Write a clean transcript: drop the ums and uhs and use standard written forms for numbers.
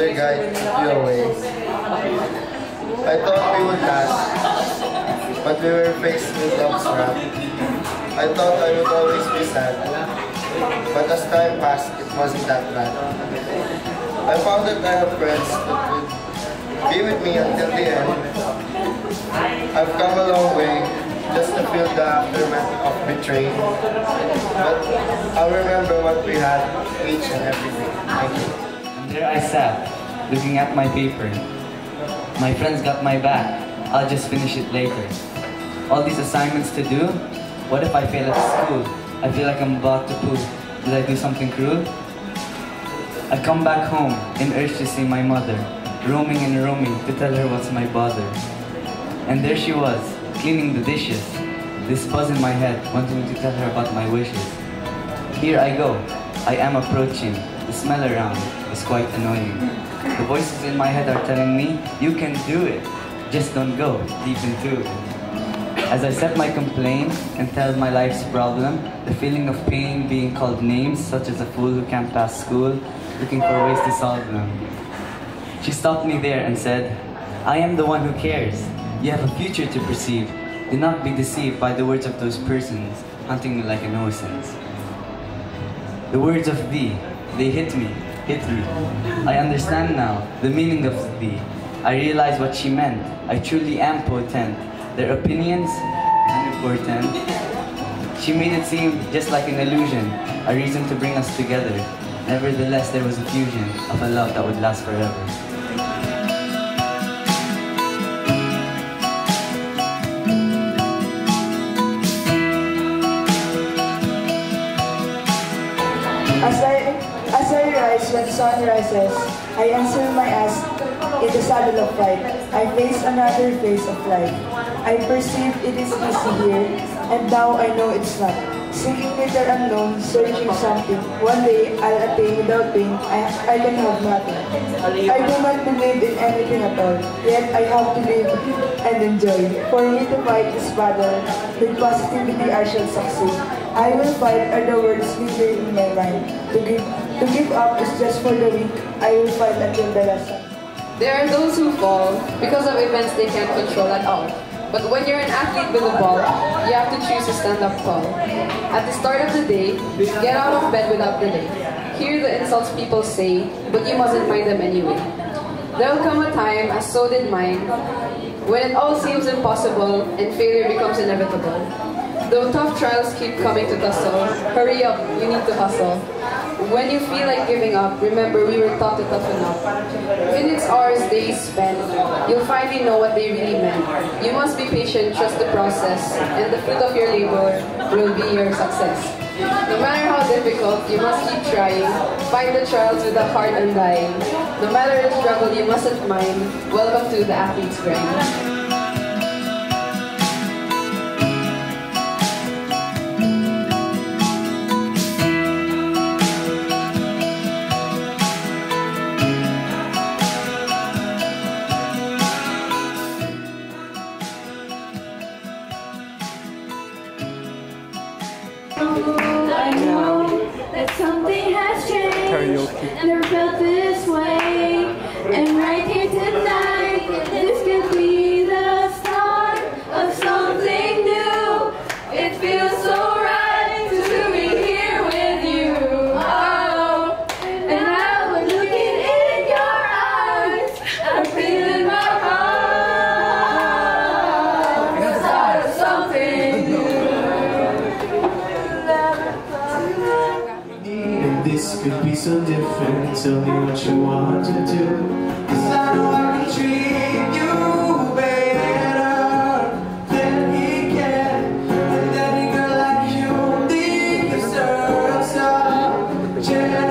other guy flew away. I thought we would last, but we were faced with love's wrath. I thought I would always be sad, but as time passed, it wasn't that bad. I found that I have friends that would be with me until the end. I've come a long way just to feel the aftermath of betraying, but I'll remember what we had each and every day. Thank you. And there I sat, looking at my paper. My friends got my back. I'll just finish it later. All these assignments to do? What if I fail at school? I feel like I'm about to poop. Did I do something cruel? I come back home in urge to see my mother, roaming and roaming to tell her what's my bother. And there she was, cleaning the dishes. This buzz in my head, wanting to tell her about my wishes. Here I go. I am approaching. The smell around is quite annoying. The voices in my head are telling me, you can do it. Just don't go deep into it. As I set my complaint and tell my life's problem, the feeling of pain being called names, such as a fool who can't pass school, looking for ways to solve them. She stopped me there and said, I am the one who cares. You have a future to perceive. Do not be deceived by the words of those persons, hunting me like an innocence. The words of thee, they hit me. I understand now the meaning of thee. I realize what she meant. I truly am potent. Their opinions, unimportant. She made it seem just like an illusion, a reason to bring us together. Nevertheless, there was a fusion of a love that would last forever. As I rise when sun rises, I answer my ask in the saddle of fight. I face another phase of life. I perceive it is easy here, and now I know it's not. Seeking with the unknown, searching something. One day I'll attain without pain. I can have nothing. I do not believe in anything at all, yet I have to live and enjoy. For me to fight this battle, with positivity I shall succeed. I will fight are the words lingering in my mind. To give up is just for the weak. I will fight until the last one. There are those who fall because of events they can't control at all. But when you're an athlete with a ball, you have to choose to stand up tall. At the start of the day, get out of bed without delay. Hear the insults people say, but you mustn't mind them anyway. There will come a time, as so did mine, when it all seems impossible and failure becomes inevitable. Though tough trials keep coming to tussle, hurry up, you need to hustle. When you feel like giving up, remember we were taught to toughen up. Minutes, hours, days spent, you'll finally know what they really meant. You must be patient, trust the process, and the fruit of your labor will be your success. No matter how difficult, you must keep trying. Fight the trials with a heart undying. No matter the struggle, you mustn't mind. Welcome to the athlete's grind. I know that something has changed, never felt this way, and right here tonight, this could be the start of something new. It feels so right to be here with you. Oh, and I was looking in your eyes, I'm feeling my heart, the start of something new. This could be so different. Tell me what you want to do, 'cause I know I can treat you better than he can. And that girl like you only deserves a chance.